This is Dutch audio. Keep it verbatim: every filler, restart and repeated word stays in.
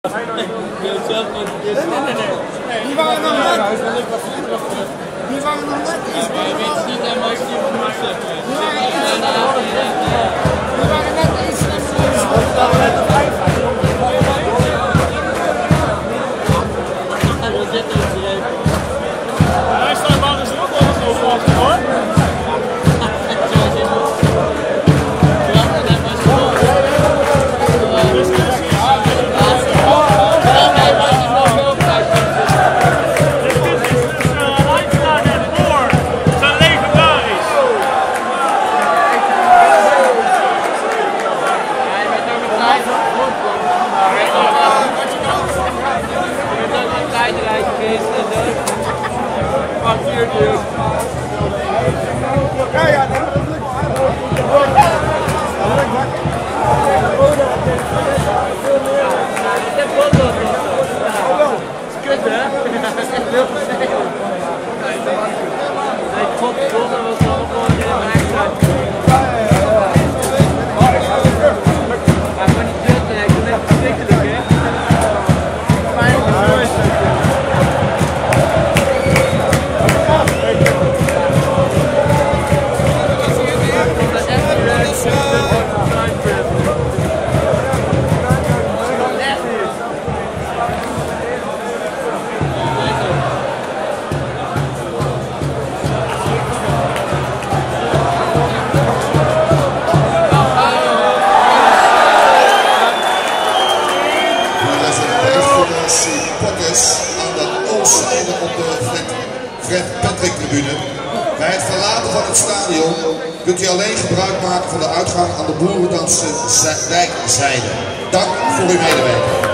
Nee, nee, nee, nee. Die waren nog net. Die waren nog net iets. Ja, je weet niet helemaal als die op moet zetten. Die waren net iets. Hij staat maar eens ook nog over hoor. Ja, ja, dat lukt wel aardig. Dat lukt makkelijk. Kut hè? Hij klopt door, maar was wel gewoon in mijn eigen. Hij kan niet kutten, hij kan echt verschrikkelijk hè? Fijn om te voorstellen. Aan de oostzijde op de Fred Patrick tribune. Bij het verlaten van het stadion kunt u alleen gebruik maken van de uitgang aan de Boerendanse dijkzijde. Dank voor uw medewerking.